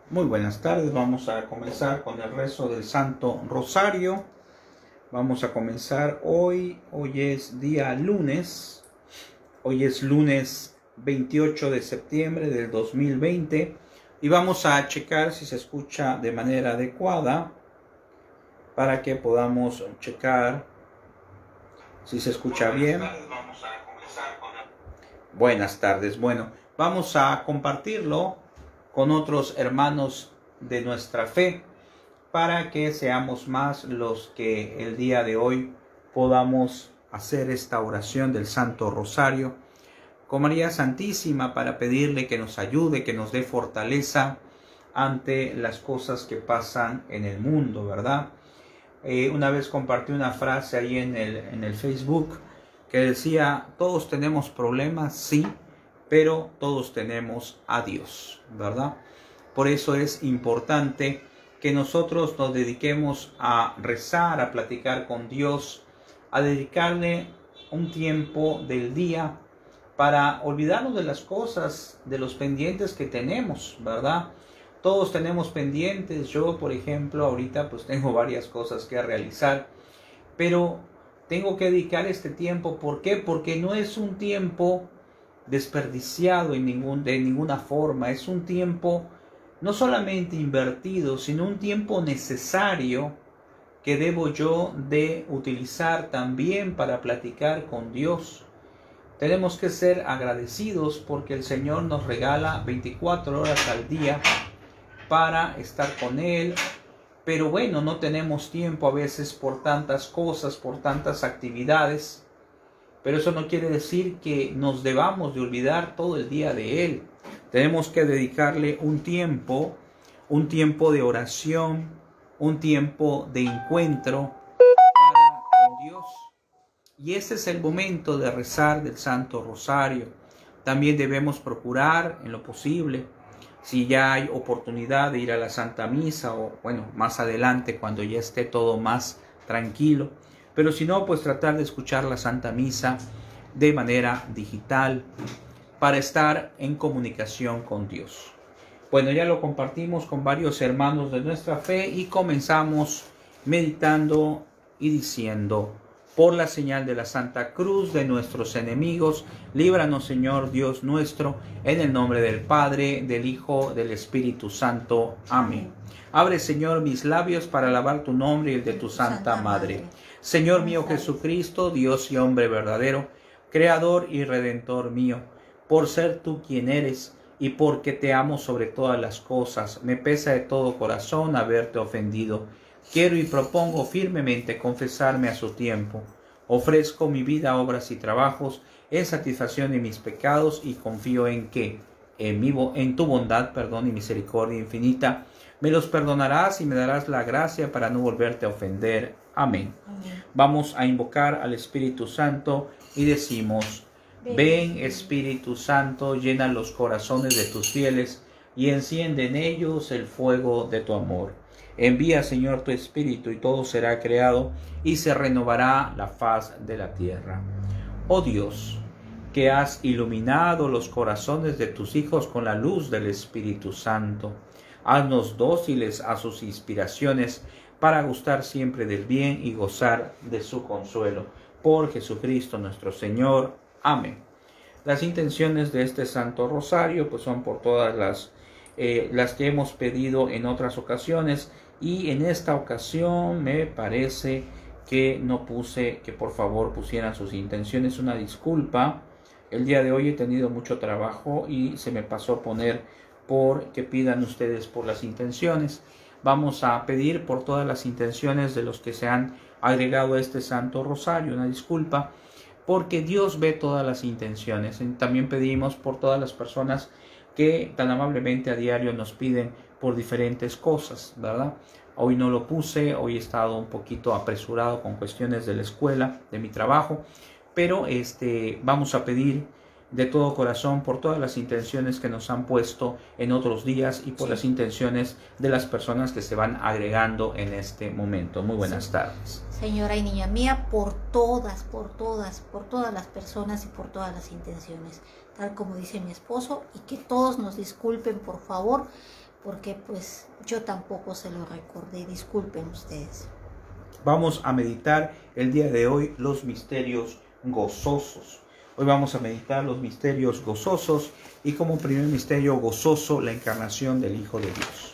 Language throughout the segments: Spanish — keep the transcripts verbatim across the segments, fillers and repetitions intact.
Muy buenas tardes, vamos a comenzar con el rezo del Santo Rosario. Vamos a comenzar hoy, hoy es día lunes, hoy es lunes veintiocho de septiembre del dos mil veinte y vamos a checar si se escucha de manera adecuada para que podamos checar si se escucha bien. Buenas tardes, bueno, vamos a compartirlo con otros hermanos de nuestra fe para que seamos más los que el día de hoy podamos hacer esta oración del Santo Rosario con María Santísima para pedirle que nos ayude, que nos dé fortaleza ante las cosas que pasan en el mundo, ¿verdad? Eh, una vez compartí una frase ahí en el, en el Facebook que decía, todos tenemos problemas, sí, pero todos tenemos a Dios, ¿verdad? Por eso es importante que nosotros nos dediquemos a rezar, a platicar con Dios, a dedicarle un tiempo del día para olvidarnos de las cosas, de los pendientes que tenemos, ¿verdad? Todos tenemos pendientes. Yo, por ejemplo, ahorita pues tengo varias cosas que realizar, pero tengo que dedicar este tiempo. ¿Por qué? Porque no es un tiempo desperdiciado en ningún, de ninguna forma. Es un tiempo no solamente invertido, sino un tiempo necesario que debo yo de utilizar también para platicar con Dios. Tenemos que ser agradecidos porque el Señor nos regala veinticuatro horas al día para estar con Él. Pero bueno, no tenemos tiempo a veces por tantas cosas, por tantas actividades. Pero eso no quiere decir que nos debamos de olvidar todo el día de Él. Tenemos que dedicarle un tiempo, un tiempo de oración, un tiempo de encuentro para con Dios. Y ese es el momento de rezar del Santo Rosario. También debemos procurar en lo posible, si ya hay oportunidad de ir a la Santa Misa o bueno, más adelante cuando ya esté todo más tranquilo. Pero si no, pues tratar de escuchar la Santa Misa de manera digital para estar en comunicación con Dios. Bueno, ya lo compartimos con varios hermanos de nuestra fe y comenzamos meditando y diciendo: por la señal de la Santa Cruz de nuestros enemigos, líbranos, Señor Dios nuestro, en el nombre del Padre, del Hijo, del Espíritu Santo. Amén. Abre, Señor, mis labios para alabar tu nombre y el de tu Santa Madre. Señor mío Jesucristo, Dios y hombre verdadero, Creador y Redentor mío, por ser tú quien eres y porque te amo sobre todas las cosas, me pesa de todo corazón haberte ofendido. Quiero y propongo firmemente confesarme a su tiempo. Ofrezco mi vida, obras y trabajos en satisfacción de mis pecados y confío en que, en, mi, en tu bondad, perdón y misericordia infinita, me los perdonarás y me darás la gracia para no volverte a ofender. Amén. Amén. Vamos a invocar al Espíritu Santo y decimos: ven, Espíritu Santo, llena los corazones de tus fieles y enciende en ellos el fuego de tu amor. Envía, Señor, tu Espíritu y todo será creado y se renovará la faz de la tierra. Oh Dios, que has iluminado los corazones de tus hijos con la luz del Espíritu Santo, haznos dóciles a sus inspiraciones para gustar siempre del bien y gozar de su consuelo. Por Jesucristo nuestro Señor. Amén. Las intenciones de este Santo Rosario pues son por todas las, eh, las que hemos pedido en otras ocasiones, y en esta ocasión me parece que no puse, que por favor pusieran sus intenciones. Una disculpa, el día de hoy he tenido mucho trabajo y se me pasó a poner por que pidan ustedes por las intenciones. Vamos a pedir por todas las intenciones de los que se han agregado a este Santo Rosario. Una disculpa, porque Dios ve todas las intenciones. También pedimos por todas las personas que tan amablemente a diario nos piden por diferentes cosas, ¿verdad? Hoy no lo puse, hoy he estado un poquito apresurado con cuestiones de la escuela, de mi trabajo, pero este, vamos a pedir de todo corazón por todas las intenciones que nos han puesto en otros días y por sí. las intenciones de las personas que se van agregando en este momento. Muy buenas sí. tardes. Señora y niña mía, por todas, por todas, por todas las personas y por todas las intenciones, tal como dice mi esposo, y que todos nos disculpen, por favor, porque pues yo tampoco se lo recordé. Disculpen ustedes. Vamos a meditar el día de hoy los misterios gozosos. Hoy vamos a meditar los misterios gozosos y como primer misterio gozoso la encarnación del Hijo de Dios.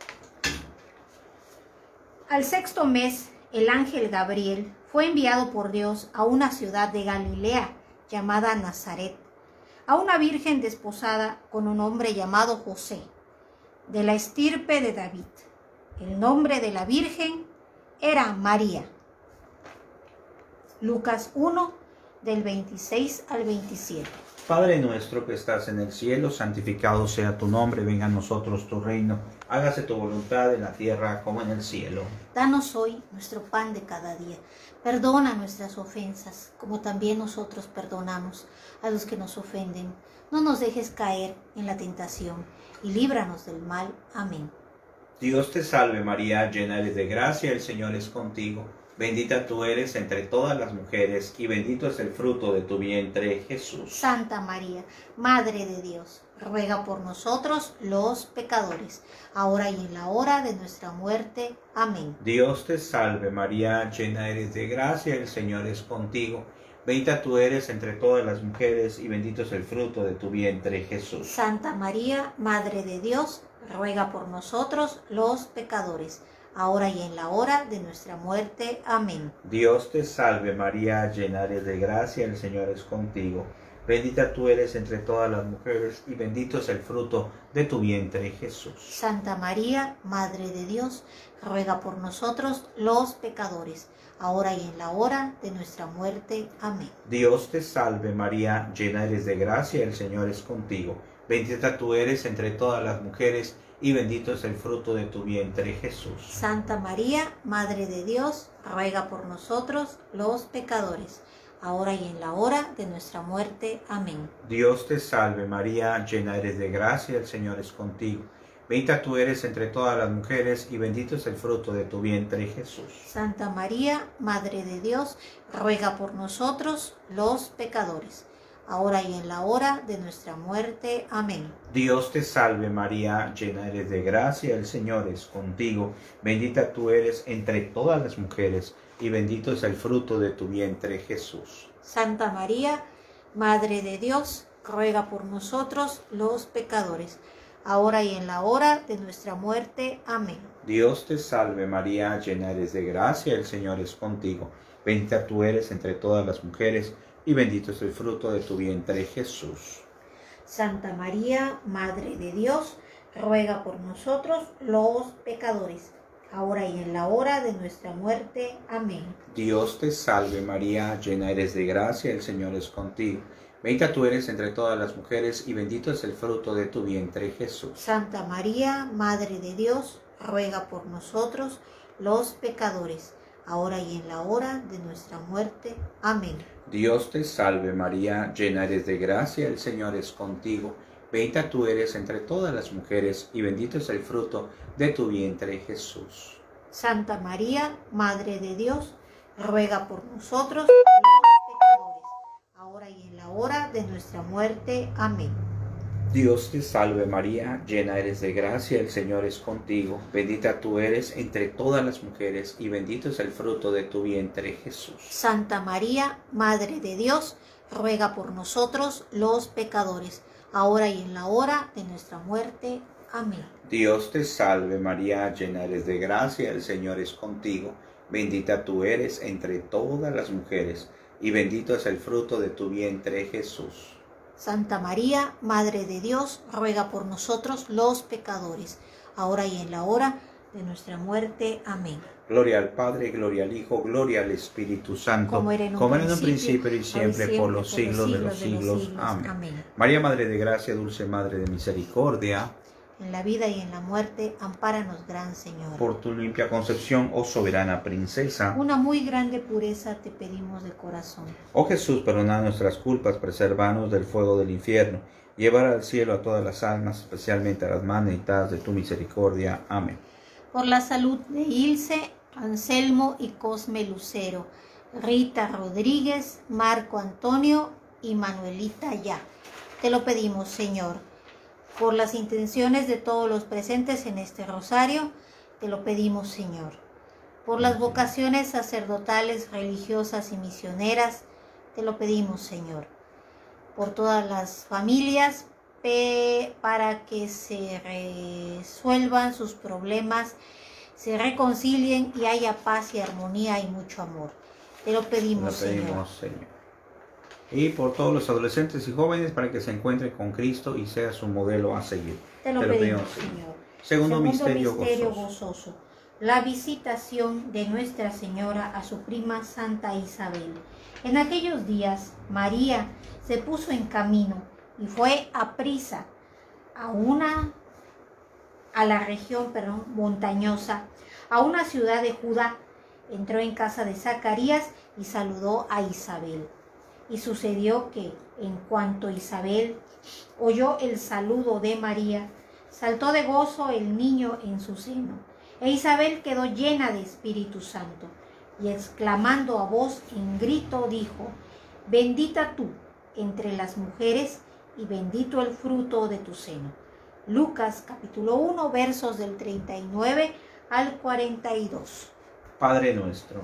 Al sexto mes, el ángel Gabriel fue enviado por Dios a una ciudad de Galilea llamada Nazaret, a una virgen desposada con un hombre llamado José, de la estirpe de David. El nombre de la virgen era María. Lucas uno, del veintiséis al veintisiete. Padre nuestro que estás en el cielo, santificado sea tu nombre, venga a nosotros tu reino, hágase tu voluntad en la tierra como en el cielo. Danos hoy nuestro pan de cada día. Perdona nuestras ofensas, como también nosotros perdonamos a los que nos ofenden. No nos dejes caer en la tentación y líbranos del mal. Amén. Dios te salve María, llena eres de gracia, el Señor es contigo. Bendita tú eres entre todas las mujeres, y bendito es el fruto de tu vientre, Jesús. Santa María, Madre de Dios, ruega por nosotros los pecadores, ahora y en la hora de nuestra muerte. Amén. Dios te salve María, llena eres de gracia, el Señor es contigo. Bendita tú eres entre todas las mujeres, y bendito es el fruto de tu vientre, Jesús. Santa María, Madre de Dios, ruega por nosotros los pecadores, ahora y en la hora de nuestra muerte. Amén. Dios te salve María, llena eres de gracia, el Señor es contigo. Bendita tú eres entre todas las mujeres, y bendito es el fruto de tu vientre, Jesús. Santa María, Madre de Dios, ruega por nosotros los pecadores, ahora y en la hora de nuestra muerte. Amén. Dios te salve María, llena eres de gracia, el Señor es contigo. Bendita tú eres entre todas las mujeres, y bendito es el fruto de tu vientre, Jesús. Santa María, Madre de Dios, ruega por nosotros los pecadores, ahora y en la hora de nuestra muerte. Amén. Dios te salve María, llena eres de gracia, el Señor es contigo. Bendita tú eres entre todas las mujeres, y bendito es el fruto de tu vientre, Jesús. Santa María, Madre de Dios, ruega por nosotros los pecadores, ahora y en la hora de nuestra muerte. Amén. Dios te salve María, llena eres de gracia, el Señor es contigo. Bendita tú eres entre todas las mujeres, y bendito es el fruto de tu vientre, Jesús. Santa María, Madre de Dios, ruega por nosotros los pecadores, ahora y en la hora de nuestra muerte. Amén. Dios te salve María, llena eres de gracia, el Señor es contigo. Bendita tú eres entre todas las mujeres, y bendito es el fruto de tu vientre, Jesús. Santa María, Madre de Dios, ruega por nosotros los pecadores, ahora y en la hora de nuestra muerte. Amén. Dios te salve María, llena eres de gracia, el Señor es contigo. Bendita tú eres entre todas las mujeres, y bendito es el fruto de tu vientre, Jesús. Santa María, Madre de Dios, ruega por nosotros los pecadores, ahora y en la hora de nuestra muerte. Amén. Dios te salve María, llena eres de gracia, el Señor es contigo. Bendita tú eres entre todas las mujeres, y bendito es el fruto de tu vientre, Jesús. Santa María, Madre de Dios, ruega por nosotros los pecadores, ahora y en la hora de nuestra muerte. Amén. Dios te salve María, llena eres de gracia, el Señor es contigo. Bendita tú eres entre todas las mujeres, y bendito es el fruto de tu vientre, Jesús. Santa María, Madre de Dios, ruega por nosotros los pecadores, ahora y en la hora de nuestra muerte. Amén. Dios te salve María, llena eres de gracia, el Señor es contigo. Bendita tú eres entre todas las mujeres, y bendito es el fruto de tu vientre, Jesús. Santa María, Madre de Dios, ruega por nosotros los pecadores, ahora y en la hora de nuestra muerte. Amén. Gloria al Padre, gloria al Hijo, gloria al Espíritu Santo, como era en un, como era en un principio, principio y siempre, siempre por los siglos de los siglos. siglos. Amén. Amén. María, Madre de Gracia, dulce Madre de Misericordia, en la vida y en la muerte, ampáranos, Gran Señor. por tu limpia concepción, oh soberana princesa. Una muy grande pureza te pedimos de corazón. Oh Jesús, perdona nuestras culpas, preservanos del fuego del infierno, llevar al cielo a todas las almas, especialmente a las más necesitadas de tu misericordia. Amén. Por la salud de Ilse, Anselmo y Cosme Lucero, Rita Rodríguez, Marco Antonio y Manuelita Ya. Te lo pedimos, Señor. Por las intenciones de todos los presentes en este rosario, te lo pedimos, Señor. Por las vocaciones sacerdotales, religiosas y misioneras, te lo pedimos, Señor. Por todas las familias, para que se resuelvan sus problemas, se reconcilien y haya paz y armonía y mucho amor. Te lo pedimos, Te lo pedimos, Señor. Señor. Y por todos los adolescentes y jóvenes, para que se encuentren con Cristo y sea su modelo a seguir. Te lo, Te lo pedimos, pedimos, Señor. Segundo, Segundo misterio, misterio gozoso. gozoso. La visitación de Nuestra Señora a su prima Santa Isabel. En aquellos días, María se puso en camino y fue aprisa a una a la región perdón, montañosa, a una ciudad de Judá. Entró en casa de Zacarías y saludó a Isabel. Y sucedió que, en cuanto Isabel oyó el saludo de María, saltó de gozo el niño en su seno. E Isabel quedó llena de Espíritu Santo, y exclamando a voz en grito dijo: Bendita tú entre las mujeres, y bendito el fruto de tu seno. Lucas capítulo uno, versos del treinta y nueve al cuarenta y dos. Padre nuestro.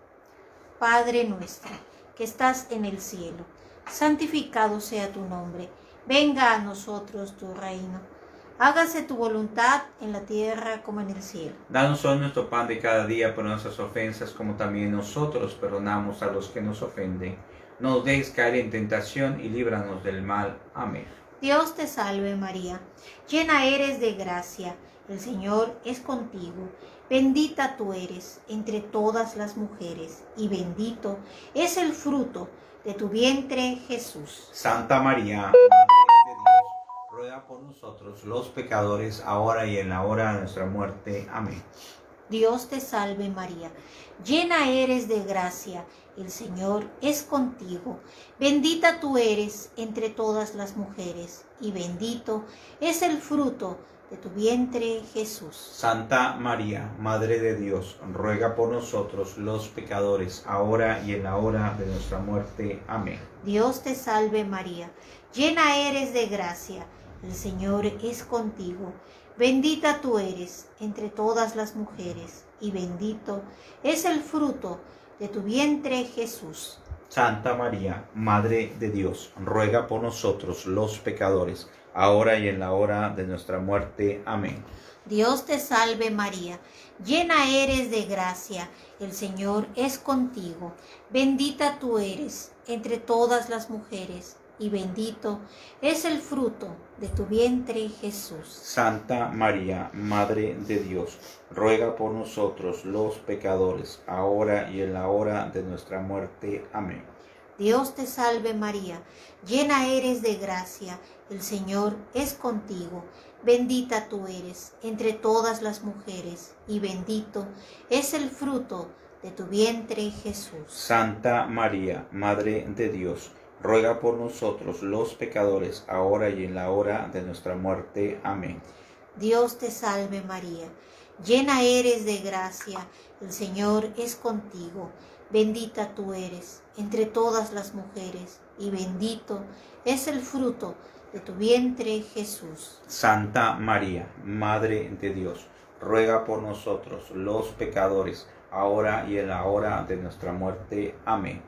Padre nuestro, que estás en el cielo, santificado sea tu nombre. Venga a nosotros tu reino. Hágase tu voluntad en la tierra como en el cielo. Danos hoy nuestro pan de cada día, por nuestras ofensas, como también nosotros perdonamos a los que nos ofenden. No nos dejes caer en tentación y líbranos del mal. Amén. Dios te salve María, llena eres de gracia, el Señor es contigo. Bendita tú eres entre todas las mujeres, y bendito es el fruto de tu vientre, Jesús. Santa María, Madre de Dios, ruega por nosotros los pecadores, ahora y en la hora de nuestra muerte. Amén. Dios te salve María, llena eres de gracia, el Señor es contigo. Bendita tú eres entre todas las mujeres, y bendito es el fruto de tu vientre, Jesús. Santa María, Madre de Dios, ruega por nosotros los pecadores, ahora y en la hora de nuestra muerte. Amén. Dios te salve María, llena eres de gracia, el Señor es contigo. Bendita tú eres entre todas las mujeres, y bendito es el fruto de tu vientre, Jesús. Santa María, Madre de Dios, ruega por nosotros los pecadores, ahora y en la hora de nuestra muerte. Amén. Dios te salve María, llena eres de gracia, el Señor es contigo. Bendita tú eres entre todas las mujeres, y bendito es el fruto de tu vientre, Jesús. Santa María, Madre de Dios, ruega por nosotros los pecadores, ahora y en la hora de nuestra muerte. Amén. Dios te salve María, llena eres de gracia, el Señor es contigo. Bendita tú eres entre todas las mujeres, y bendito es el fruto de tu vientre, Jesús. Santa María, Madre de Dios, ruega por nosotros los pecadores, ahora y en la hora de nuestra muerte. Amén. Dios te salve María, llena eres de gracia, el Señor es contigo. Bendita tú eres entre todas las mujeres, y bendito es el fruto de tu vientre, Jesús. Santa María, Madre de Dios, ruega por nosotros los pecadores, ahora y en la hora de nuestra muerte. Amén.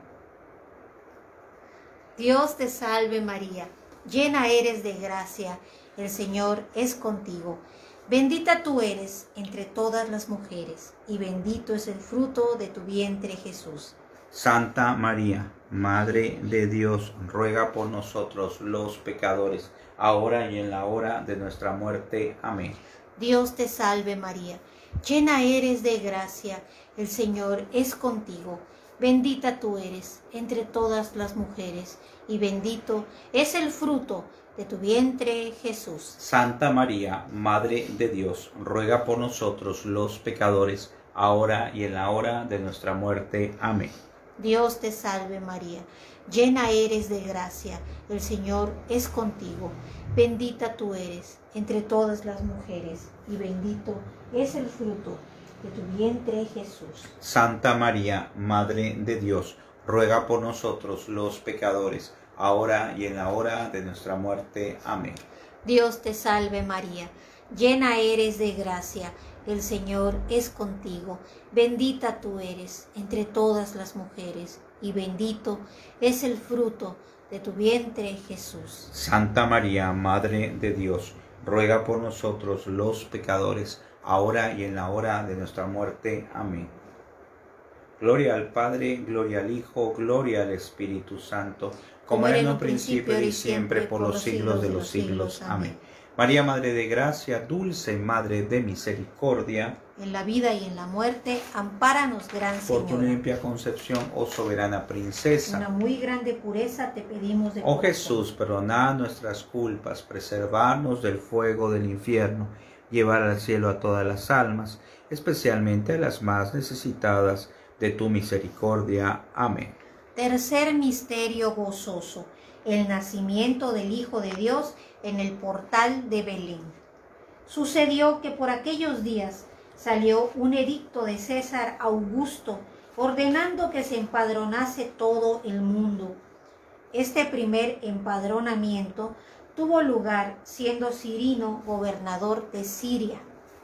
Dios te salve María, llena eres de gracia, el Señor es contigo. Bendita tú eres entre todas las mujeres, y bendito es el fruto de tu vientre, Jesús. Santa María, Madre de Dios, ruega por nosotros los pecadores, ahora y en la hora de nuestra muerte. Amén. Dios te salve María, llena eres de gracia, el Señor es contigo. Bendita tú eres entre todas las mujeres, y bendito es el fruto de tu vientre, Jesús. Santa María, Madre de Dios, ruega por nosotros los pecadores, ahora y en la hora de nuestra muerte. Amén. Dios te salve María, llena eres de gracia, el Señor es contigo. Bendita tú eres entre todas las mujeres, y bendito es el fruto de tu vientre, Jesús. Santa María, Madre de Dios, ruega por nosotros los pecadores, ahora y en la hora de nuestra muerte. Amén. Dios te salve María, llena eres de gracia, el Señor es contigo, bendita tú eres entre todas las mujeres, y bendito es el fruto de tu vientre, Jesús. Santa María, Madre de Dios, ruega por nosotros los pecadores, ahora y en la hora de nuestra muerte. Amén. Gloria al Padre, gloria al Hijo, gloria al Espíritu Santo, como era en un principio y siempre, por los siglos de los siglos. Amén. María, Madre de Gracia, dulce Madre de Misericordia, en la vida y en la muerte, ampáranos, Gran Señora. Por tu limpia concepción, oh soberana princesa. Una muy grande pureza te pedimos de Oh corazón. Jesús, perdonad nuestras culpas, preservarnos del fuego del infierno, llevar al cielo a todas las almas, especialmente a las más necesitadas de tu misericordia. Amén. Tercer misterio gozoso, el nacimiento del Hijo de Dios en el portal de Belén. Sucedió que por aquellos días salió un edicto de César Augusto ordenando que se empadronase todo el mundo. Este primer empadronamiento tuvo lugar siendo Cirino gobernador de Siria.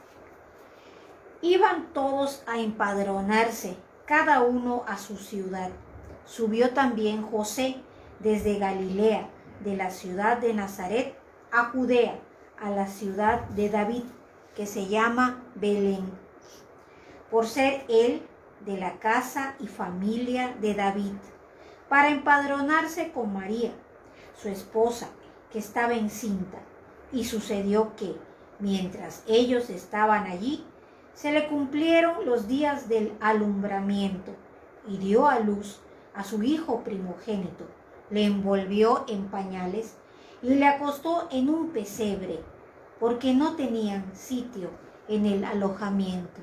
Iban todos a empadronarse, cada uno a su ciudad. Subió también José desde Galilea, de la ciudad de Nazaret, a Judea, a la ciudad de David, que se llama Belén, por ser él de la casa y familia de David, para empadronarse con María, su esposa, que estaba encinta. Y sucedió que, mientras ellos estaban allí, se le cumplieron los días del alumbramiento, y dio a luz a su hijo primogénito, le envolvió en pañales y le acostó en un pesebre, porque no tenían sitio en el alojamiento.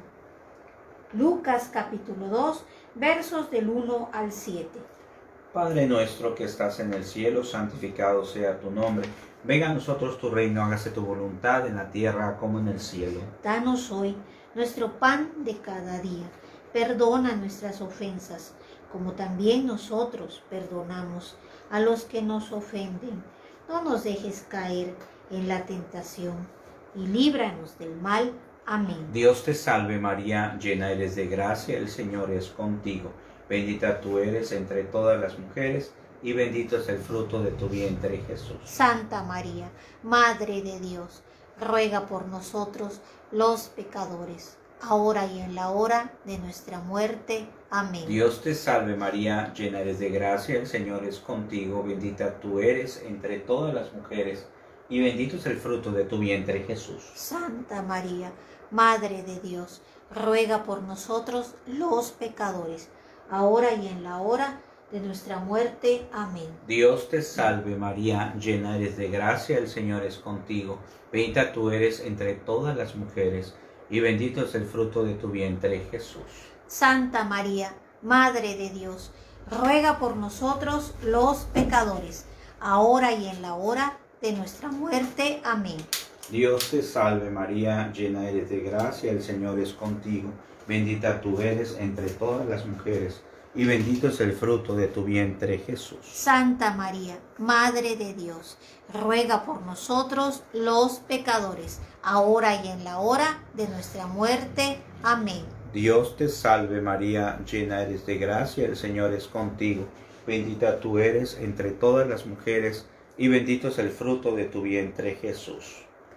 Lucas capítulo dos, versos del uno al siete. Padre nuestro que estás en el cielo, santificado sea tu nombre. Venga a nosotros tu reino, hágase tu voluntad en la tierra como en el cielo. Danos hoy nuestro pan de cada día. Perdona nuestras ofensas, como también nosotros perdonamos a los que nos ofenden. No nos dejes caer en la tentación, y líbranos del mal. Amén. Dios te salve María, llena eres de gracia, el Señor es contigo. Bendita tú eres entre todas las mujeres, y bendito es el fruto de tu vientre, Jesús. Santa María, Madre de Dios, ruega por nosotros los pecadores, ahora y en la hora de nuestra muerte. Amén. Dios te salve María, llena eres de gracia, el Señor es contigo, bendita tú eres entre todas las mujeres, y bendito es el fruto de tu vientre, Jesús. Santa María, Madre de Dios, ruega por nosotros los pecadores, ahora y en la hora de nuestra muerte. Amén. Dios te salve María, llena eres de gracia, el Señor es contigo, bendita tú eres entre todas las mujeres, y bendito es el fruto de tu vientre, Jesús. Santa María, Madre de Dios, ruega por nosotros los pecadores, ahora y en la hora de nuestra muerte. Amén. Dios te salve María, llena eres de gracia, el Señor es contigo, bendita tú eres entre todas las mujeres, y bendito es el fruto de tu vientre, Jesús. Santa María, Madre de Dios, ruega por nosotros los pecadores, ahora y en la hora de nuestra muerte. Amén. Dios te salve María, llena eres de gracia, el Señor es contigo, bendita tú eres entre todas las mujeres, y bendito es el fruto de tu vientre, Jesús.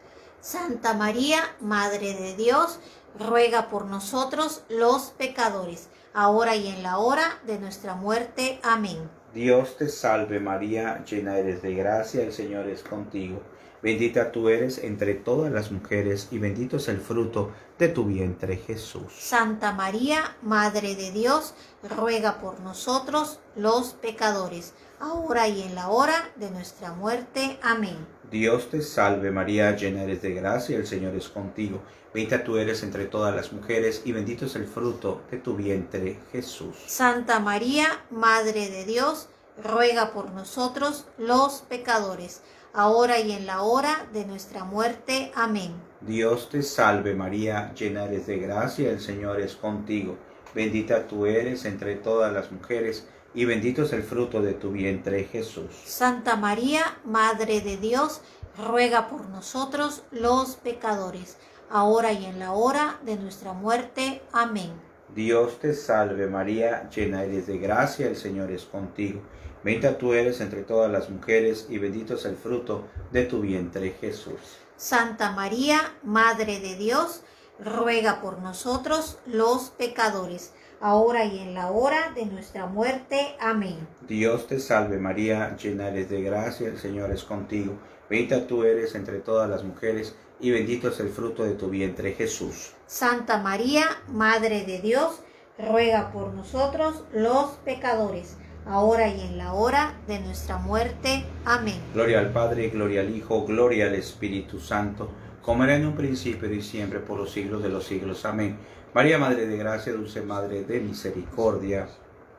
Santa María, Madre de Dios, ruega por nosotros los pecadores, ahora y en la hora de nuestra muerte. Amén. Dios te salve María, llena eres de gracia, el Señor es contigo. Bendita tú eres entre todas las mujeres, y bendito es el fruto de tu vientre, Jesús. Santa María, Madre de Dios, ruega por nosotros los pecadores, ahora y en la hora de nuestra muerte. Amén. Dios te salve María, llena eres de gracia, el Señor es contigo. Bendita tú eres entre todas las mujeres, y bendito es el fruto de tu vientre, Jesús. Santa María, Madre de Dios, ruega por nosotros los pecadores, ahora y en la hora de nuestra muerte. Amén. Dios te salve María, llena eres de gracia, el Señor es contigo. Bendita tú eres entre todas las mujeres, y bendito es el fruto de tu vientre, Jesús. Santa María, Madre de Dios, ruega por nosotros los pecadores, ahora y en la hora de nuestra muerte. Amén. Dios te salve María, llena eres de gracia, el Señor es contigo. Bendita tú eres entre todas las mujeres y bendito es el fruto de tu vientre, Jesús. Santa María, Madre de Dios, ruega por nosotros los pecadores, ahora y en la hora de nuestra muerte. Amén. Dios te salve María, llena eres de gracia, el Señor es contigo. Bendita tú eres entre todas las mujeres y bendito es el fruto de tu vientre, Jesús. Santa María, Madre de Dios, ruega por nosotros los pecadores, ahora y en la hora de nuestra muerte. Amén. Gloria al Padre, gloria al Hijo, gloria al Espíritu Santo, como era en un principio y siempre por los siglos de los siglos. Amén. María, Madre de gracia, dulce Madre de misericordia,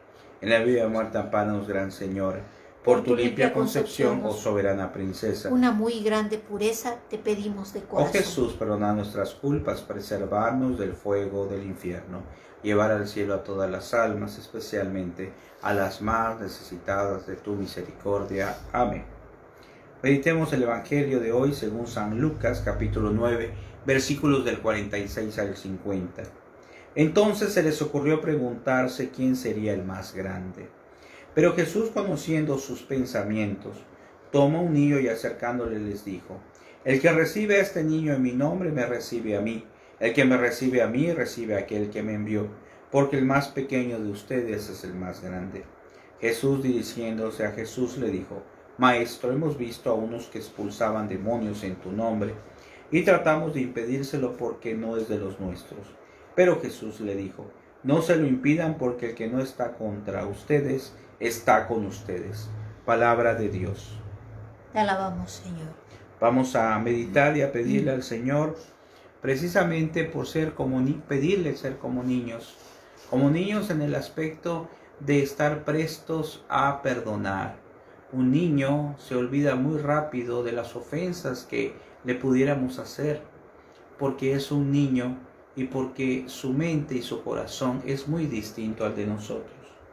en la vida y muerte ampáranos, Gran Señora. Por tu limpia concepción, oh soberana princesa, una muy grande pureza te pedimos de corazón. Oh Jesús, perdona nuestras culpas, preservarnos del fuego del infierno, llevar al cielo a todas las almas, especialmente a las más necesitadas de tu misericordia. Amén. Meditemos el Evangelio de hoy según San Lucas, capítulo nueve, versículos del cuarenta y seis al cincuenta. Entonces se les ocurrió preguntarse quién sería el más grande. Pero Jesús, conociendo sus pensamientos, tomó un niño y acercándole les dijo: El que recibe a este niño en mi nombre me recibe a mí. El que me recibe a mí recibe a aquel que me envió, porque el más pequeño de ustedes es el más grande. Jesús, dirigiéndose a Jesús, le dijo: Maestro, hemos visto a unos que expulsaban demonios en tu nombre, y tratamos de impedírselo porque no es de los nuestros. Pero Jesús le dijo: No se lo impidan, porque el que no está contra ustedes está con ustedes. Palabra de Dios. Te alabamos, Señor. Vamos a meditar y a pedirle al Señor, precisamente por ser como ni pedirle ser como niños, como niños en el aspecto de estar prestos a perdonar. Un niño se olvida muy rápido de las ofensas que le pudiéramos hacer, porque es un niño y porque su mente y su corazón es muy distinto al de nosotros.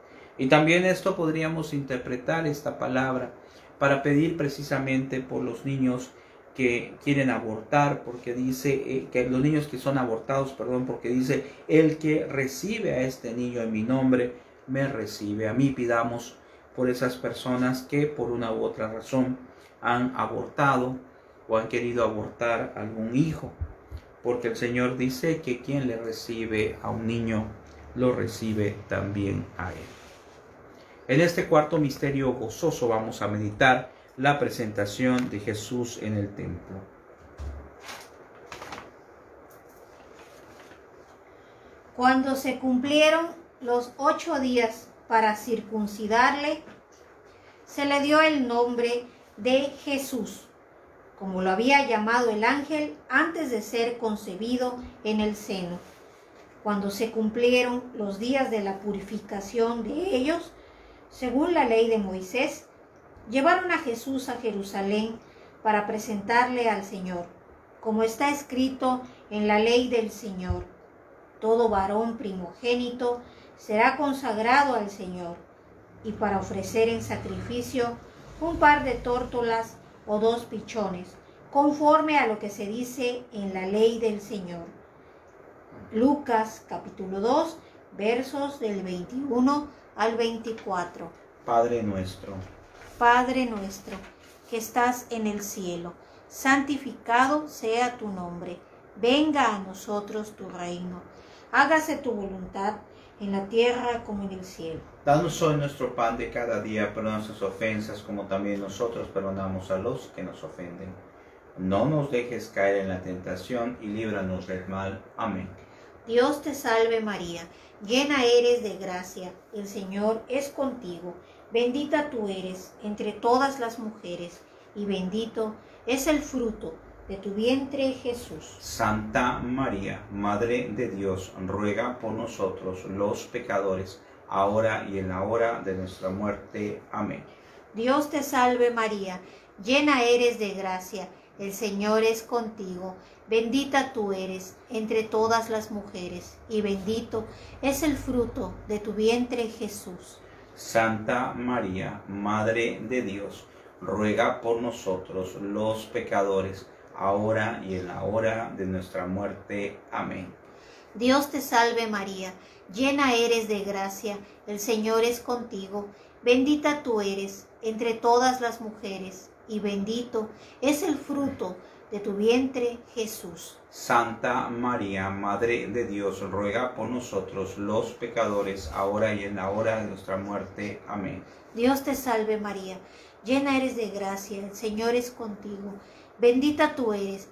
Y también esto podríamos interpretar esta palabra para pedir precisamente por los niños que quieren abortar, porque dice, eh, que los niños que son abortados, perdón, porque dice, el que recibe a este niño en mi nombre, me recibe a mí. Pidamos por esas personas que por una u otra razón han abortado o han querido abortar algún hijo, porque el Señor dice que quien le recibe a un niño, lo recibe también a él. En este cuarto misterio gozoso vamos a meditar la presentación de Jesús en el templo. Cuando se cumplieron los ocho días para circuncidarle, se le dio el nombre de Jesús, como lo había llamado el ángel antes de ser concebido en el seno. Cuando se cumplieron los días de la purificación de ellos, según la ley de Moisés, llevaron a Jesús a Jerusalén para presentarle al Señor, como está escrito en la ley del Señor: todo varón primogénito será consagrado al Señor, y para ofrecer en sacrificio un par de tórtolas o dos pichones, conforme a lo que se dice en la ley del Señor. Lucas capítulo dos, versos del veintiuno al veinticuatro. Padre nuestro, Padre nuestro, que estás en el cielo, santificado sea tu nombre. Venga a nosotros tu reino. Hágase tu voluntad en la tierra como en el cielo. danos hoy nuestro pan de cada día, perdona nuestras ofensas como también nosotros perdonamos a los que nos ofenden. No nos dejes caer en la tentación y líbranos del mal. Amén. Dios te salve María, llena eres de gracia, el Señor es contigo. Bendita tú eres entre todas las mujeres, y bendito es el fruto de tu vientre, Jesús. Santa María, Madre de Dios, ruega por nosotros los pecadores, ahora y en la hora de nuestra muerte. Amén. Dios te salve María, llena eres de gracia, el Señor es contigo. Bendita tú eres entre todas las mujeres, y bendito es el fruto de tu vientre, Jesús. Santa María, Madre de Dios, ruega por nosotros los pecadores, ahora y en la hora de nuestra muerte. Amén. Dios te salve María, llena eres de gracia, el Señor es contigo, bendita tú eres entre todas las mujeres, y bendito es el fruto de tu vientre, Jesús. Santa María, Madre de Dios, ruega por nosotros los pecadores, ahora y en la hora de nuestra muerte. Amén. Dios te salve María, llena eres de gracia, el Señor es contigo, bendita tú eres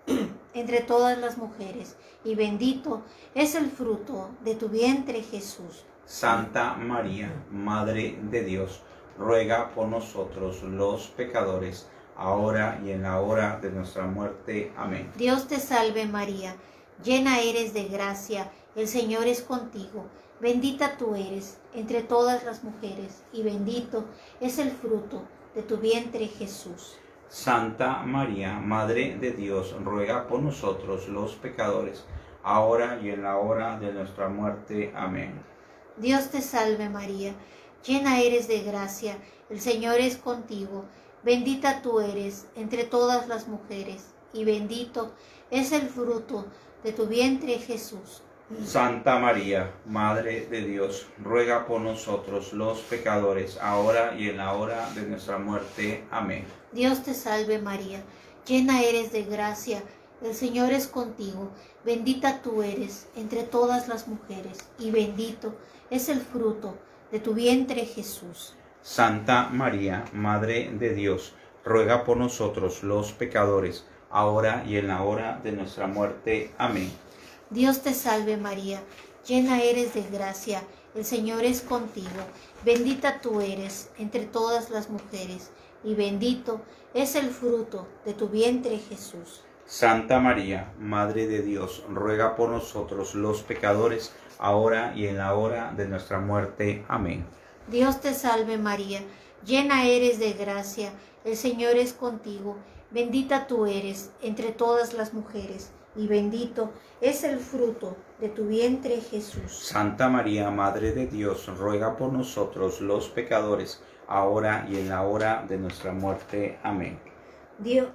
entre todas las mujeres, y bendito es el fruto de tu vientre, Jesús. Santa María, Madre de Dios, ruega por nosotros los pecadores, ahora y en la hora de nuestra muerte. Amén. Dios te salve María, llena eres de gracia, el Señor es contigo, bendita tú eres entre todas las mujeres, y bendito es el fruto de tu vientre, Jesús. Santa María, Madre de Dios, ruega por nosotros los pecadores, ahora y en la hora de nuestra muerte. Amén. Dios te salve María, llena eres de gracia, el Señor es contigo, bendita tú eres entre todas las mujeres, y bendito es el fruto de tu vientre, Jesús. Santa María, Madre de Dios, ruega por nosotros los pecadores, ahora y en la hora de nuestra muerte. Amén. Dios te salve María, llena eres de gracia, el Señor es contigo, bendita tú eres entre todas las mujeres, y bendito es el fruto de tu vientre, Jesús. Santa María, Madre de Dios, ruega por nosotros los pecadores, ahora y en la hora de nuestra muerte. Amén. Dios te salve María, llena eres de gracia, el Señor es contigo, bendita tú eres entre todas las mujeres, y bendito es el fruto de tu vientre, Jesús. Santa María, Madre de Dios, ruega por nosotros los pecadores, ahora y en la hora de nuestra muerte. Amén. Dios te salve María, llena eres de gracia, el Señor es contigo, bendita tú eres entre todas las mujeres, y bendito es el fruto de tu vientre, Jesús. Santa María, Madre de Dios, ruega por nosotros los pecadores, ahora y en la hora de nuestra muerte. Amén. Dios.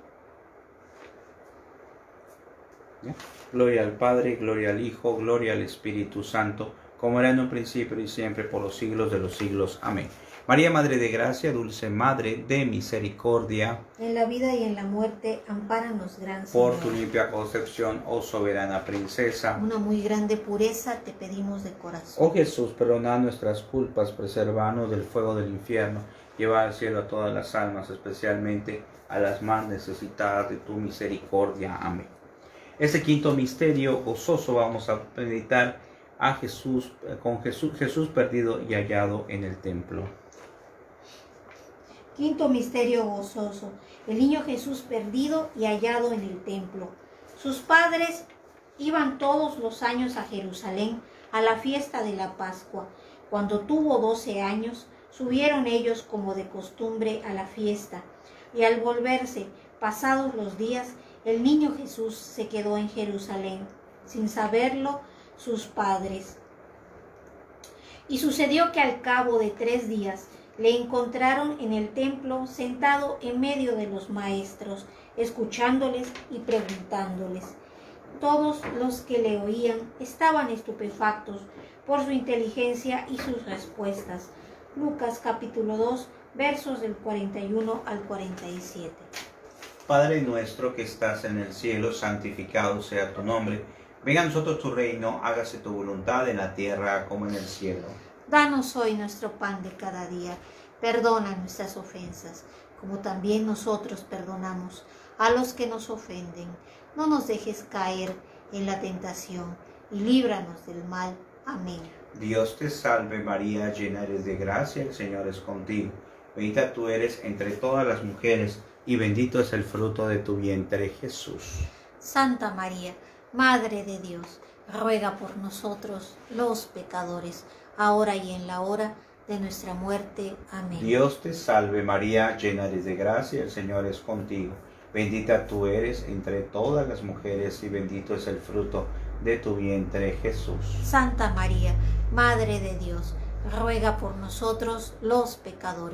¿Ya? Gloria al Padre, gloria al Hijo, gloria al Espíritu Santo, como era en un principio y siempre, por los siglos de los siglos. Amén. María, Madre de Gracia, dulce Madre de Misericordia, en la vida y en la muerte, ampáranos, gran por Señor. tu limpia concepción, oh soberana princesa. Una muy grande pureza te pedimos de corazón. Oh Jesús, perdona nuestras culpas, preservanos del fuego del infierno, lleva al cielo a todas las almas, especialmente a las más necesitadas de tu misericordia. Amén. Este quinto misterio gozoso vamos a meditar a Jesús, con Jesús, Jesús perdido y hallado en el templo. Quinto misterio gozoso, el niño Jesús perdido y hallado en el templo. Sus padres iban todos los años a Jerusalén a la fiesta de la Pascua. Cuando tuvo doce años, subieron ellos como de costumbre a la fiesta. Y al volverse, pasados los días, el niño Jesús se quedó en Jerusalén, sin saberlo sus padres. Y sucedió que al cabo de tres días le encontraron en el templo sentado en medio de los maestros, escuchándoles y preguntándoles. Todos los que le oían estaban estupefactos por su inteligencia y sus respuestas. Lucas capítulo dos, versos del cuarenta y uno al cuarenta y siete. Padre nuestro que estás en el cielo, santificado sea tu nombre. Venga a nosotros tu reino, hágase tu voluntad en la tierra como en el cielo. Danos hoy nuestro pan de cada día. Perdona nuestras ofensas, como también nosotros perdonamos a los que nos ofenden. No nos dejes caer en la tentación y líbranos del mal. Amén. Dios te salve María, llena eres de gracia, el Señor es contigo. Bendita tú eres entre todas las mujeres, y bendito es el fruto de tu vientre, Jesús. Santa María, Madre de Dios, ruega por nosotros los pecadores, ahora y en la hora de nuestra muerte. Amén. Dios te salve María, llena eres de gracia, el Señor es contigo. Bendita tú eres entre todas las mujeres, y bendito es el fruto de tu vientre, Jesús. Santa María, Madre de Dios, ruega por nosotros los pecadores,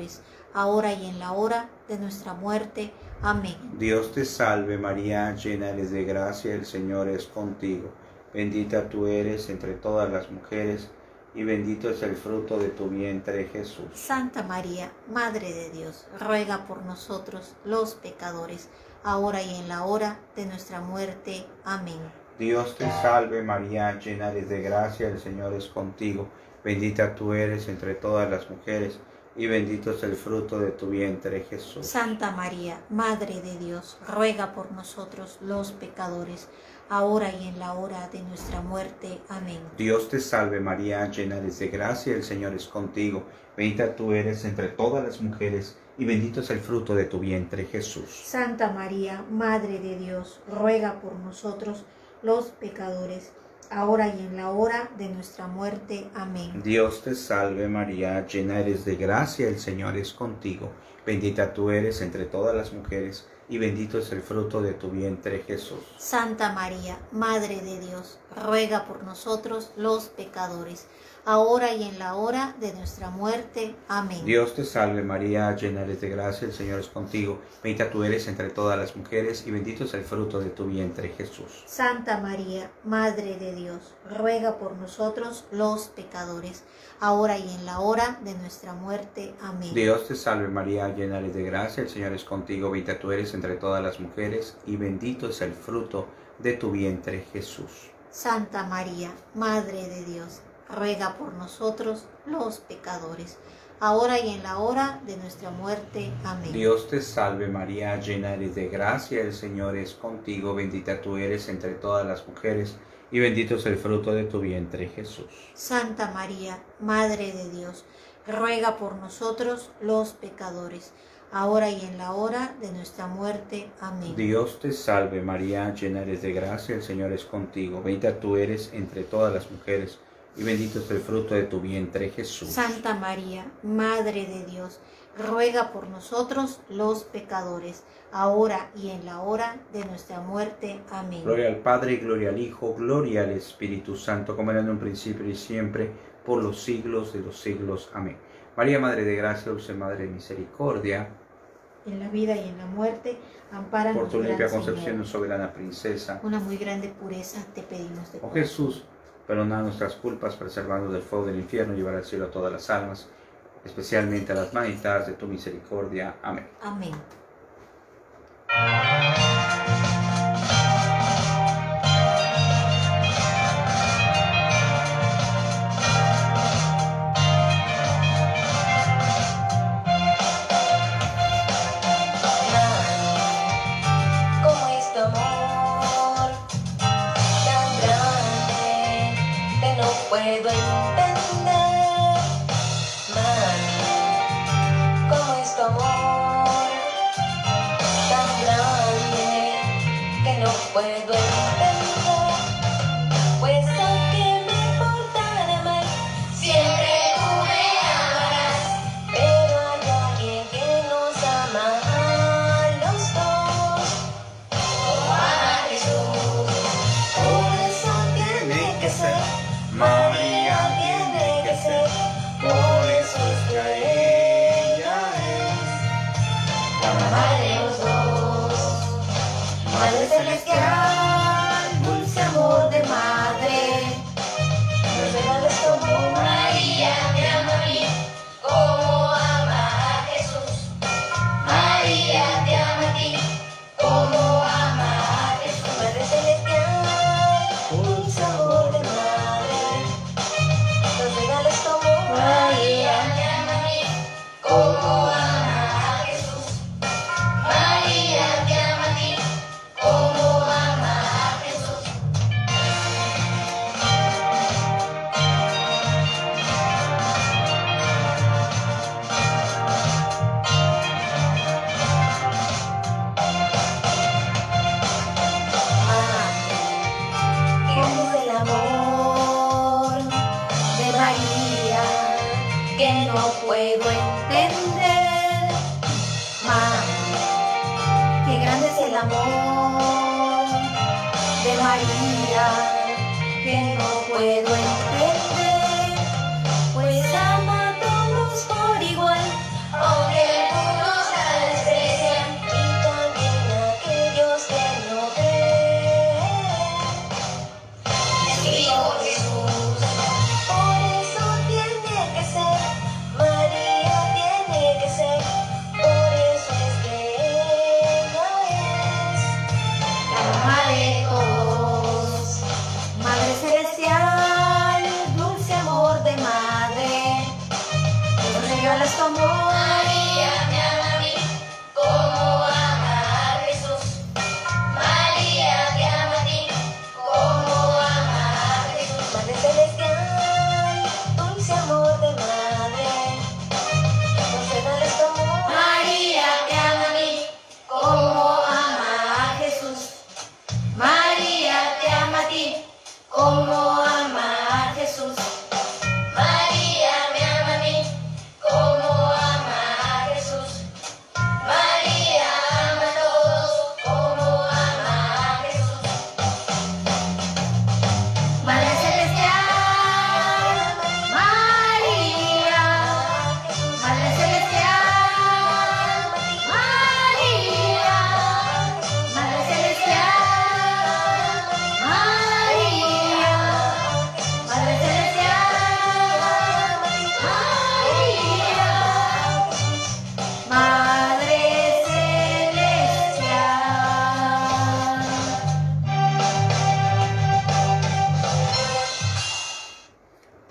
ahora y en la hora de nuestra muerte. Amén. Dios te salve María, llena eres de gracia, el Señor es contigo. Bendita tú eres entre todas las mujeres, y bendito es el fruto de tu vientre, Jesús. Santa María, Madre de Dios, ruega por nosotros los pecadores, ahora y en la hora de nuestra muerte. Amén. Dios te salve María, llena eres de gracia, el Señor es contigo. Bendita tú eres entre todas las mujeres, y bendito es el fruto de tu vientre, Jesús. Santa María, Madre de Dios, ruega por nosotros los pecadores, ahora y en la hora de nuestra muerte. Amén. Dios te salve María, llena eres de gracia, el Señor es contigo. Bendita tú eres entre todas las mujeres, y bendito es el fruto de tu vientre, Jesús. Santa María, Madre de Dios, ruega por nosotros los pecadores, ahora y en la hora de nuestra muerte. Amén. Dios te salve María, llena eres de gracia, el Señor es contigo. Bendita tú eres entre todas las mujeres, y bendito es el fruto de tu vientre, Jesús. Santa María, Madre de Dios, ruega por nosotros los pecadores, ahora y en la hora de nuestra muerte. Amén. Dios te salve María, llena eres de gracia, el Señor es contigo. Bendita tú eres entre todas las mujeres, y bendito es el fruto de tu vientre, Jesús. Santa María, Madre de Dios, ruega por nosotros los pecadores, ahora y en la hora de nuestra muerte. Amén. Dios te salve María, llena eres de gracia, el Señor es contigo. Bendita tú eres entre todas las mujeres, y bendito es el fruto de tu vientre, Jesús. Santa María, Madre de Dios, ruega por nosotros los pecadores, ahora y en la hora de nuestra muerte. Amén. Dios te salve María, llena eres de gracia, el Señor es contigo. Bendita tú eres entre todas las mujeres, y bendito es el fruto de tu vientre, Jesús. Santa María, Madre de Dios, ruega por nosotros los pecadores, ahora y en la hora de nuestra muerte. Amén. Dios te salve María, llena eres de gracia, el Señor es contigo. Bendita tú eres entre todas las mujeres, y bendito es el fruto de tu vientre, Jesús. Santa María, Madre de Dios, ruega por nosotros los pecadores, ahora y en la hora de nuestra muerte. Amén. Gloria al Padre, gloria al Hijo, gloria al Espíritu Santo, como era en un principio y siempre, por los siglos de los siglos. Amén. María, Madre de gracia, dulce Madre de misericordia, en la vida y en la muerte, ampáranos, por tu limpia Gran concepción, Señor. soberana princesa. Una muy grande pureza te pedimos de Oh corazón. Jesús, perdona nuestras culpas, preservando del fuego del infierno, llevar al cielo a todas las almas, especialmente a las más necesitadas de tu misericordia. Amén. Amén. Puedo entender, mami, cómo es tu amor tan grande que no puedo entender, pues aunque me portara mal, siempre tú me amarás, pero hay alguien que nos ama a los dos, como a Jesús, por eso tiene que ser. María tiene que ser, por eso es que ella es la mamá de los dos, Madre Celestial, dulce amor de madre, nos regalas como María me ama a mí, como ama a Jesús. María te ama a ti, como ama a Jesús. Madre Celestial, dulce amor de madre, nos regalas como María me ama a mí, como ama a Jesús. María te ama a ti, como ama a Jesús. Grande es el amor de María, que no puedo entender. Mami, qué grande es el amor de María, que no puedo entender, pues ama a todos por igual, aunque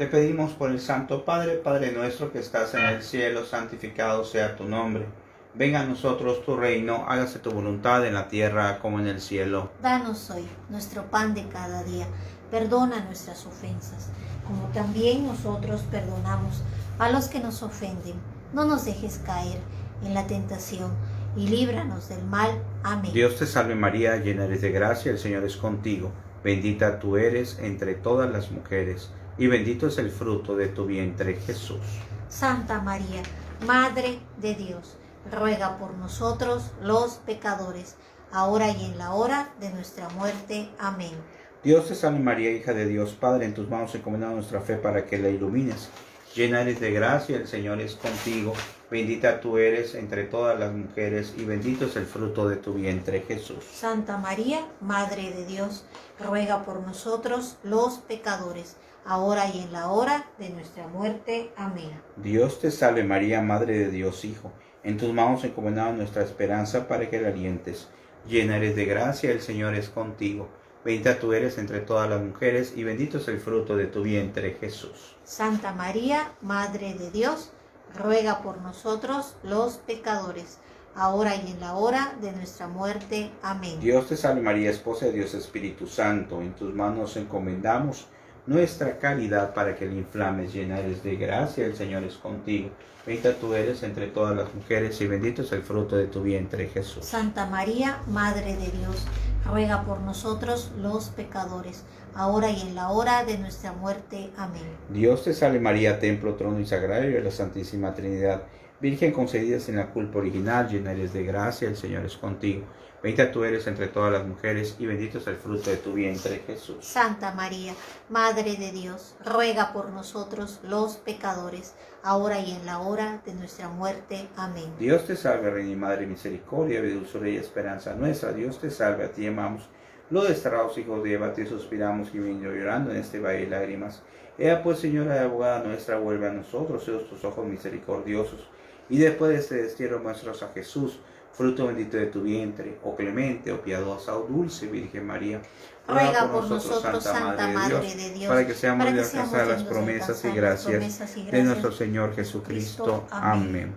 Te pedimos por el Santo Padre, Padre nuestro que estás en el cielo, santificado sea tu nombre. Venga a nosotros tu reino, hágase tu voluntad en la tierra como en el cielo. Danos hoy nuestro pan de cada día. Perdona nuestras ofensas, como también nosotros perdonamos a los que nos ofenden. No nos dejes caer en la tentación y líbranos del mal. Amén. Dios te salve María, llena eres de gracia, el Señor es contigo. Bendita tú eres entre todas las mujeres, y bendito es el fruto de tu vientre, Jesús. Santa María, Madre de Dios, ruega por nosotros los pecadores, ahora y en la hora de nuestra muerte. Amén. Dios te salve María, hija de Dios Padre, en tus manos encomendamos nuestra fe para que la ilumines. Llena eres de gracia, el Señor es contigo. Bendita tú eres entre todas las mujeres, y bendito es el fruto de tu vientre, Jesús. Santa María, Madre de Dios, ruega por nosotros los pecadores, ahora y en la hora de nuestra muerte. Amén. Dios te salve María, Madre de Dios Hijo. En tus manos encomendamos nuestra esperanza para que la alientes. Llena eres de gracia, el Señor es contigo. Bendita tú eres entre todas las mujeres, y bendito es el fruto de tu vientre, Jesús. Santa María, Madre de Dios, ruega por nosotros los pecadores, ahora y en la hora de nuestra muerte. Amén. Dios te salve María, esposa de Dios Espíritu Santo. En tus manos encomendamos nuestra caridad para que la inflames. Llena eres de gracia, el Señor es contigo. Bendita tú eres entre todas las mujeres, y bendito es el fruto de tu vientre, Jesús. Santa María, Madre de Dios, ruega por nosotros los pecadores, ahora y en la hora de nuestra muerte. Amén. Dios te salve María, templo, trono y sagrario de la Santísima Trinidad, Virgen concebida sin la culpa original, llena eres de gracia, el Señor es contigo. Bendita tú eres entre todas las mujeres, y bendito es el fruto de tu vientre, Jesús. Santa María, Madre de Dios, ruega por nosotros los pecadores, ahora y en la hora de nuestra muerte. Amén. Dios te salve, Reina y Madre, misericordia, vida, dulzura y esperanza nuestra. Dios te salve, a ti amamos. Los desterrados hijos de Eva, te suspiramos, y viniendo llorando en este valle de lágrimas. Ea pues, Señora y abogada nuestra, vuelve a nosotros, seos tus ojos misericordiosos, y después de este destierro muestras a Jesús, fruto bendito de tu vientre. Oh clemente, oh piadosa, oh dulce Virgen María, ruega por nosotros, Santa Madre de Dios, para que seamos para que de alcanzar seamos las dignos de promesas y alcanzar las gracias promesas y de gracias nuestro Señor Jesucristo. Cristo. Amén. Amén.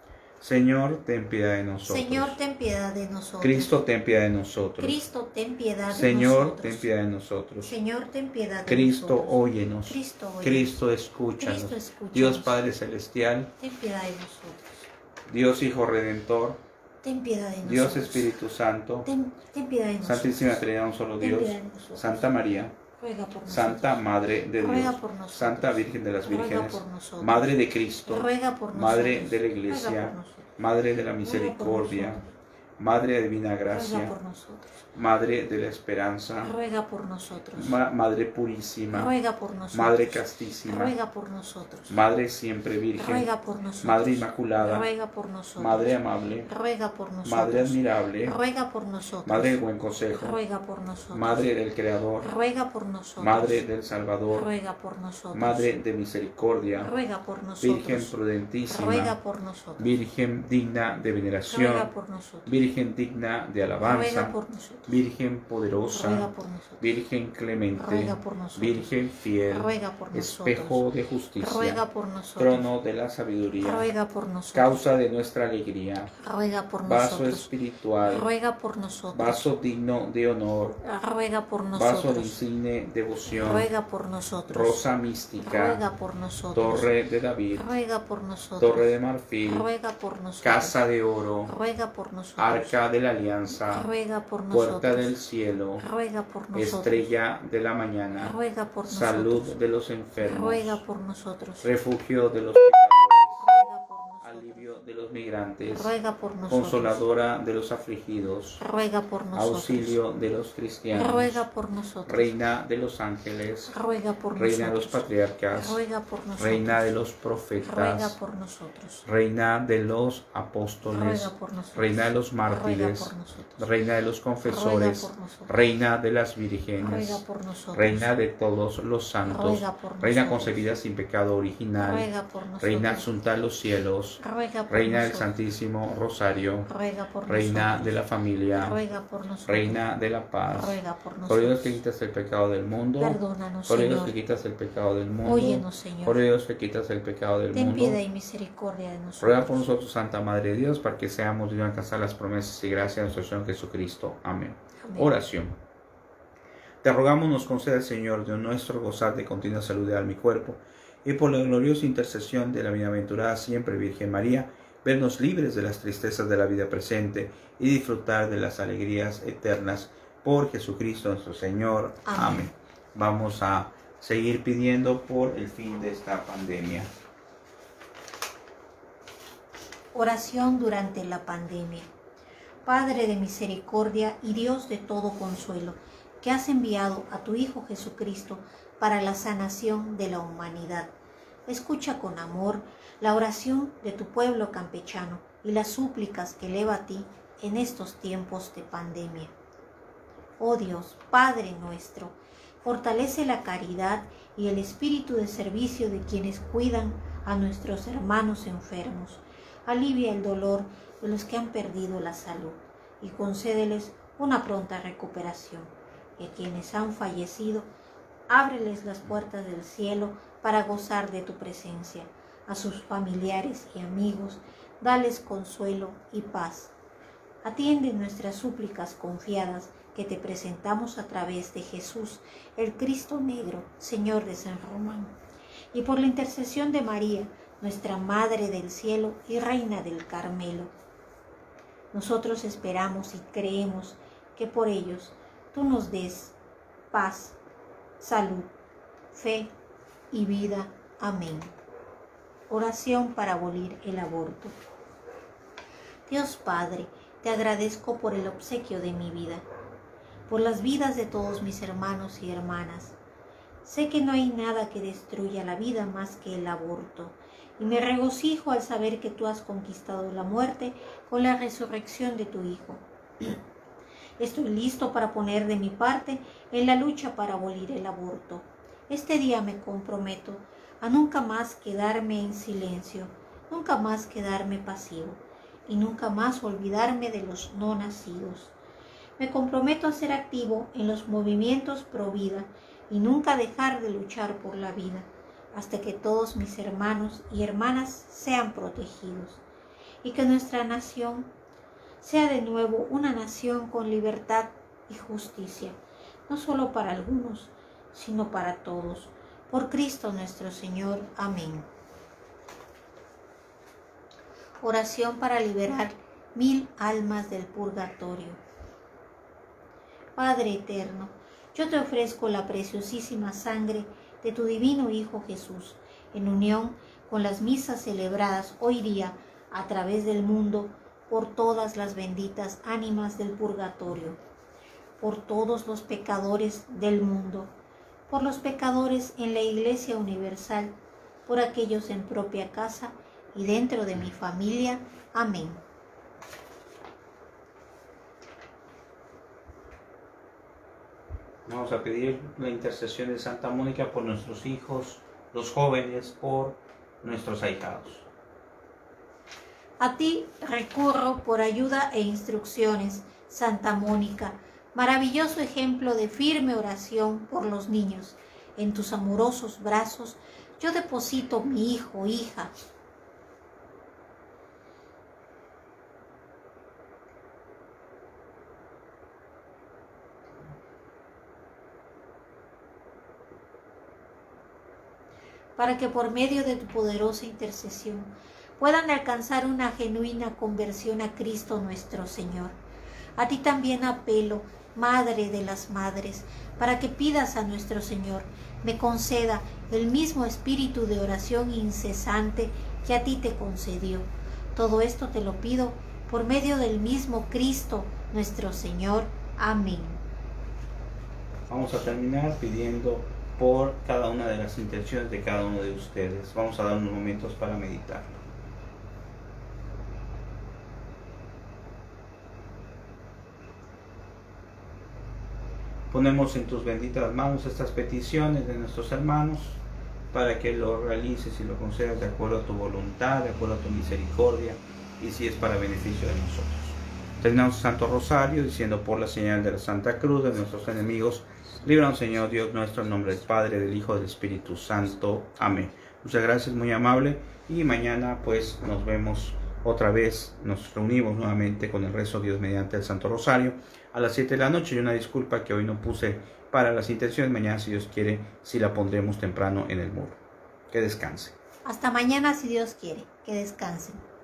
Señor, ten piedad de nosotros. Señor, ten piedad de nosotros. Cristo, ten piedad de nosotros. Cristo, ten piedad de Señor, nosotros. ten piedad de nosotros. Señor, ten piedad de Cristo, nosotros. óyenos. Cristo, óyenos. Cristo, escúchanos. Cristo, escúchanos. Dios Padre Celestial, Ten piedad de nosotros. Dios Hijo Redentor, Ten piedad de nosotros. Dios Espíritu Santo, Ten, ten piedad de nosotros. Santísima Trinidad, un solo Ten Dios, piedad de nosotros. Santa María, Ruega por nosotros. Santa Madre de Ruega Dios, por nosotros. Santa Virgen de las Ruega Vírgenes, por nosotros. Madre de Cristo, Ruega por nosotros. Madre de la Ruega Iglesia, por nosotros. Madre de la Ruega por Misericordia, nosotros. Madre de Divina Ruega Gracia, por nosotros. Madre de la Esperanza, Ruega por nosotros. Ma- Madre Purísima, Ruega por nosotros. Madre Castísima, Ruega por nosotros. Madre Siempre Virgen, Ruega por nosotros. Madre Inmaculada, Ruega por nosotros. Madre Amable, Ruega por nosotros. Madre Admirable, Ruega por nosotros. Madre del Buen Consejo, Ruega por nosotros. Madre del Creador, Ruega por nosotros. Madre del Salvador, Ruega por nosotros. Madre de Misericordia, Ruega por nosotros. Virgen prudentísima, Ruega por nosotros. Virgen digna de veneración, Ruega por nosotros. Virgen digna de Ruega alabanza, por nosotros. Virgen poderosa, Ruega por nosotros. Virgen clemente, Ruega por nosotros. Virgen fiel, Ruega por nosotros. espejo de justicia, Ruega por nosotros. trono de la sabiduría, Ruega por nosotros. causa de nuestra alegría, Ruega por vaso nosotros. espiritual, Ruega por nosotros. vaso digno de honor, Ruega por vaso de nosotros. insigne devoción, Ruega por nosotros. rosa mística, Ruega por nosotros. torre de David, Ruega por nosotros. torre de marfil, Ruega por nosotros. casa de oro, Ruega por nosotros. arca de la alianza, Ruega por nosotros. puerta del cielo, Ruega por nosotros. estrella de la mañana, Ruega por nosotros. salud de los enfermos, Ruega por nosotros. refugio de los pecadores, Ruega por nosotros. alivio de los migrantes, Ruega por nosotros. consoladora de los afligidos, Ruega por nosotros. auxilio de los cristianos, Ruega por nosotros. reina de los ángeles, Ruega por reina de los nosotros. patriarcas, Ruega por nosotros. reina de los Ruega profetas, por nosotros. reina de los apóstoles, Ruega por nosotros. reina de los Ruega mártires, por nosotros. Reina de los confesores, ruega por nosotros. Reina de las Ruega vírgenes, por nosotros. Reina de todos los santos, Ruega por Reina nosotros. concebida sin pecado original, Ruega por nosotros. Reina asunta a los cielos, Ruega por Reina del nosotros. Santísimo Rosario, Ruega por Reina nosotros. de la familia, Ruega por nosotros. Reina de la paz, Ruega por nosotros. por Dios que quitas el pecado del mundo, Perdónanos, por Dios Señor. que quitas el pecado del mundo, Óyenos, Señor. por Dios que quitas el pecado del Ten mundo. piedad y misericordia de nosotros. Ruega por nosotros, Santa Madre de Dios, para que seamos dignos de alcanzar las promesas y gracias de nuestro Señor Jesucristo. Amén. Amén. Oración. Te rogamos nos conceda, Señor, de nuestro gozar de continua salud de alma y cuerpo, y por la gloriosa intercesión de la bienaventurada siempre Virgen María, vernos libres de las tristezas de la vida presente y disfrutar de las alegrías eternas. Por Jesucristo nuestro Señor. Amén. Amén. Vamos a seguir pidiendo por el fin de esta pandemia. Oración durante la pandemia. Padre de misericordia y Dios de todo consuelo, que has enviado a tu Hijo Jesucristo para la sanación de la humanidad, escucha con amor la oración de tu pueblo campechano y las súplicas que eleva a ti en estos tiempos de pandemia. Oh Dios, Padre nuestro, fortalece la caridad y el espíritu de servicio de quienes cuidan a nuestros hermanos enfermos. Alivia el dolor de los que han perdido la salud y concédeles una pronta recuperación. Y a quienes han fallecido, ábreles las puertas del cielo para gozar de tu presencia. A sus familiares y amigos, dales consuelo y paz. Atiende nuestras súplicas confiadas que te presentamos a través de Jesús, el Cristo negro, Señor de San Román, y por la intercesión de María, nuestra Madre del Cielo y Reina del Carmelo. Nosotros esperamos y creemos que por ellos tú nos des paz, salud, fe y vida. Amén. Oración para abolir el aborto. Dios Padre, te agradezco por el obsequio de mi vida, por las vidas de todos mis hermanos y hermanas. Sé que no hay nada que destruya la vida más que el aborto, y me regocijo al saber que tú has conquistado la muerte con la resurrección de tu Hijo. Estoy listo para poner de mi parte en la lucha para abolir el aborto. Este día me comprometo a nunca más quedarme en silencio, nunca más quedarme pasivo y nunca más olvidarme de los no nacidos. Me comprometo a ser activo en los movimientos pro vida y nunca dejar de luchar por la vida, hasta que todos mis hermanos y hermanas sean protegidos y que nuestra nación sea de nuevo una nación con libertad y justicia, no solo para algunos, sino para todos. Por Cristo nuestro Señor. Amén. Oración para liberar mil almas del purgatorio. Padre eterno, yo te ofrezco la preciosísima sangre de tu divino Hijo Jesús, en unión con las misas celebradas hoy día a través del mundo por todas las benditas ánimas del purgatorio, por todos los pecadores del mundo, por los pecadores en la Iglesia Universal, por aquellos en propia casa y dentro de mi familia. Amén. Vamos a pedir la intercesión de Santa Mónica por nuestros hijos, los jóvenes, por nuestros ahijados. A ti recurro por ayuda e instrucciones, Santa Mónica, maravilloso ejemplo de firme oración por los niños. En tus amorosos brazos yo deposito mi hijo, hija. Para que por medio de tu poderosa intercesión puedan alcanzar una genuina conversión a Cristo nuestro Señor. A ti también apelo, Madre de las Madres, para que pidas a nuestro Señor me conceda el mismo espíritu de oración incesante que a ti te concedió. Todo esto te lo pido por medio del mismo Cristo nuestro Señor. Amén. Vamos a terminar pidiendo por cada una de las intenciones de cada uno de ustedes. Vamos a dar unos momentos para meditar. Ponemos en tus benditas manos estas peticiones de nuestros hermanos para que lo realices y lo concedas de acuerdo a tu voluntad, de acuerdo a tu misericordia y si es para beneficio de nosotros. Terminamos el Santo Rosario diciendo: por la señal de la Santa Cruz de nuestros enemigos, líbranos, Señor Dios nuestro, en nombre del Padre, del Hijo, del Espíritu Santo. Amén. Muchas gracias, muy amable, y mañana pues nos vemos otra vez, nos reunimos nuevamente con el rezo Dios mediante el Santo Rosario a las siete de la noche. Y una disculpa que hoy no puse para las intenciones, mañana si Dios quiere, si la pondremos temprano en el muro. Que descanse. Hasta mañana si Dios quiere. Que descansen.